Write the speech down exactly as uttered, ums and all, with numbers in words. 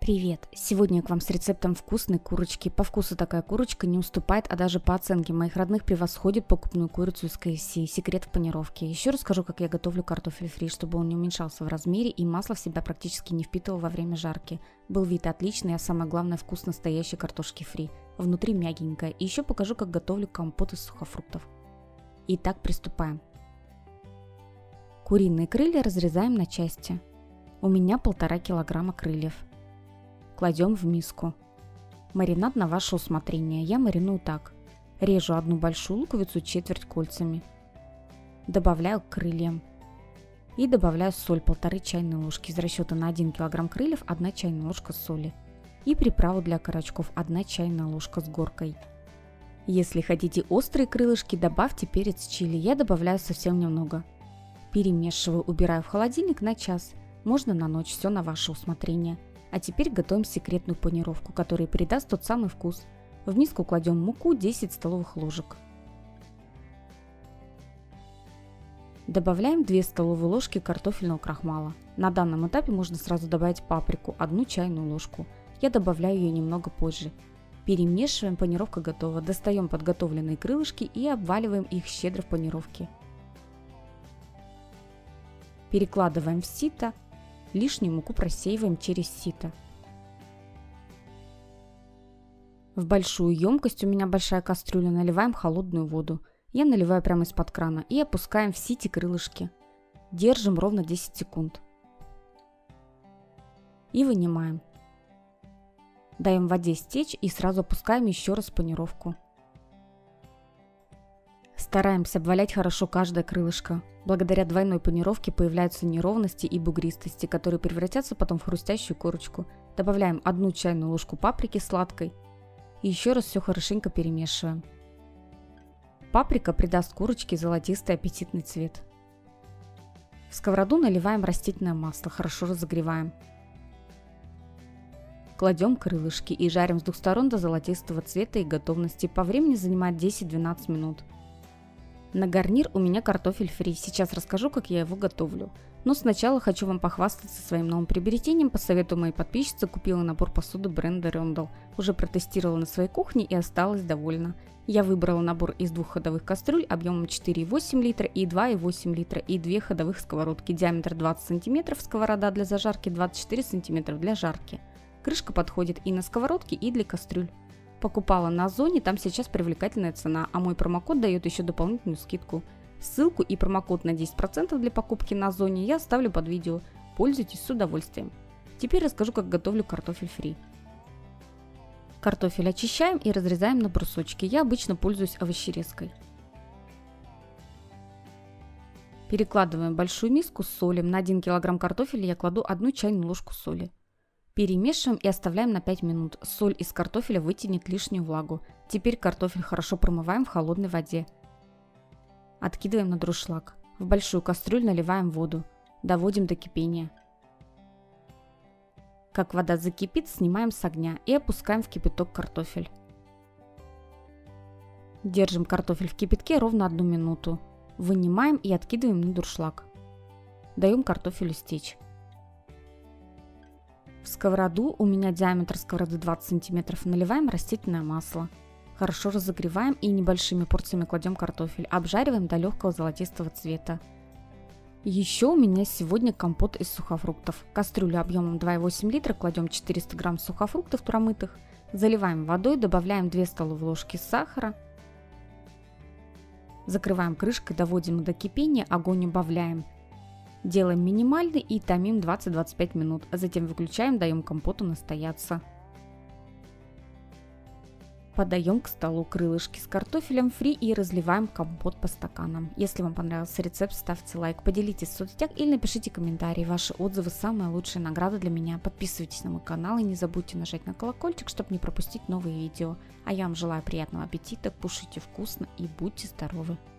Привет! Сегодня я к вам с рецептом вкусной курочки. По вкусу такая курочка не уступает, а даже по оценке моих родных превосходит покупную курицу из ка эф си. Секрет в панировке. Еще расскажу, как я готовлю картофель фри, чтобы он не уменьшался в размере и масло в себя практически не впитывал во время жарки. Был вид отличный, а самое главное вкус настоящей картошки фри. Внутри мягенькая. И еще покажу, как готовлю компот из сухофруктов. Итак, приступаем. Куриные крылья разрезаем на части. У меня полтора килограмма крыльев. Кладем в миску. Маринад на ваше усмотрение. Я мариную так. Режу одну большую луковицу четверть кольцами. Добавляю к крыльям. И добавляю соль полторы чайной ложки. Из расчета на один килограмм крыльев одна чайная ложка соли. И приправу для окорочков одна чайная ложка с горкой. Если хотите острые крылышки, добавьте перец чили. Я добавляю совсем немного. Перемешиваю, убираю в холодильник на час. Можно на ночь, все на ваше усмотрение. А теперь готовим секретную панировку, которая придаст тот самый вкус. В миску кладем муку десять столовых ложек. Добавляем две столовые ложки картофельного крахмала. На данном этапе можно сразу добавить паприку, одну чайную ложку. Я добавляю ее немного позже. Перемешиваем, панировка готова. Достаем подготовленные крылышки и обваливаем их щедро в панировке. Перекладываем в сито. Лишнюю муку просеиваем через сито. В большую емкость, у меня большая кастрюля, наливаем холодную воду. Я наливаю прямо из-под крана и опускаем в сите крылышки. Держим ровно десять секунд. И вынимаем. Даем воде стечь и сразу опускаем еще раз в панировку. Стараемся обвалять хорошо каждое крылышко. Благодаря двойной панировке появляются неровности и бугристости, которые превратятся потом в хрустящую корочку. Добавляем одну чайную ложку паприки сладкой. И еще раз все хорошенько перемешиваем. Паприка придаст курочке золотистый аппетитный цвет. В сковороду наливаем растительное масло, хорошо разогреваем. Кладем крылышки и жарим с двух сторон до золотистого цвета и готовности. По времени занимает десять-двенадцать минут. На гарнир у меня картофель фри. Сейчас расскажу, как я его готовлю. Но сначала хочу вам похвастаться своим новым приобретением. По совету моей подписчицы купила набор посуды бренда Рёндалл. Уже протестировала на своей кухне и осталась довольна. Я выбрала набор из двух ходовых кастрюль объемом четыре и восемь литра и два и восемь литра и две ходовых сковородки. Диаметр двадцать сантиметров, сковорода для зажарки двадцать четыре сантиметра для жарки. Крышка подходит и на сковородке, и для кастрюль. Покупала на Озоне, там сейчас привлекательная цена, а мой промокод дает еще дополнительную скидку. Ссылку и промокод на десять процентов для покупки на Озоне я оставлю под видео. Пользуйтесь с удовольствием. Теперь расскажу, как готовлю картофель фри. Картофель очищаем и разрезаем на брусочки. Я обычно пользуюсь овощерезкой. Перекладываем в большую миску с солью. На один килограмм картофеля я кладу одну чайную ложку соли. Перемешиваем и оставляем на пять минут. Соль из картофеля вытянет лишнюю влагу. Теперь картофель хорошо промываем в холодной воде. Откидываем на дуршлаг. В большую кастрюлю наливаем воду. Доводим до кипения. Как вода закипит, снимаем с огня и опускаем в кипяток картофель. Держим картофель в кипятке ровно одну минуту. Вынимаем и откидываем на дуршлаг. Даем картофелю стечь. В сковороду, у меня диаметр сковороды двадцать сантиметров, наливаем растительное масло. Хорошо разогреваем и небольшими порциями кладем картофель. Обжариваем до легкого золотистого цвета. Еще у меня сегодня компот из сухофруктов. Кастрюлю объемом два и восемь литра кладем четыреста грамм сухофруктов промытых. Заливаем водой, добавляем две столовые ложки сахара. Закрываем крышкой, доводим до кипения, огонь убавляем. Делаем минимальный и томим двадцать-двадцать пять минут, а затем выключаем, даем компоту настояться. Подаем к столу крылышки с картофелем фри и разливаем компот по стаканам. Если вам понравился рецепт, ставьте лайк, поделитесь в соцсетях или напишите комментарий. Ваши отзывы – самая лучшая награда для меня. Подписывайтесь на мой канал и не забудьте нажать на колокольчик, чтобы не пропустить новые видео. А я вам желаю приятного аппетита, кушайте вкусно и будьте здоровы!